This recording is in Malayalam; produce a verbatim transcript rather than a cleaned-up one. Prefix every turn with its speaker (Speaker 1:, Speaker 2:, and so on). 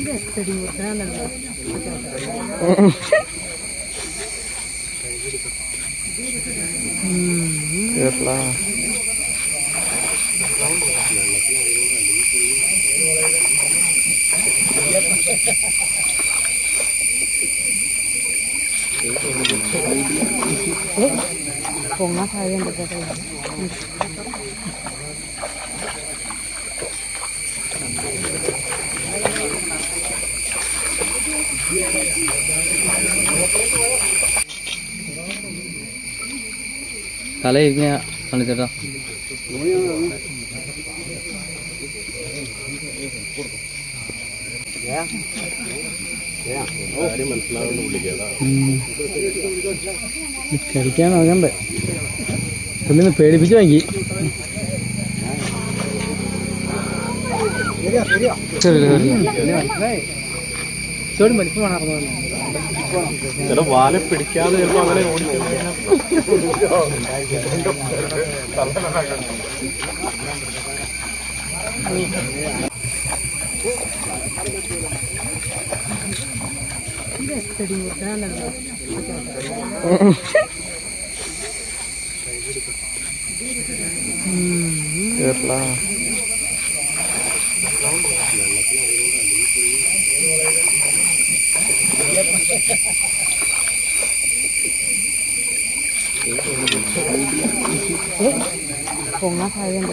Speaker 1: Ponga ahí en el
Speaker 2: tala irnya mana cerita?
Speaker 3: Ya, ya. Oh, ini mencelang dulu dia.
Speaker 2: കഴിക്കാൻ ആകണ്ടേ പുള്ളിന്ന് പേടിപ്പിച്ചു വാങ്ങി
Speaker 3: വാല പിടിക്കാതെ ചിലപ്പോ അങ്ങനെ
Speaker 2: Kerala
Speaker 1: ponga ahí en el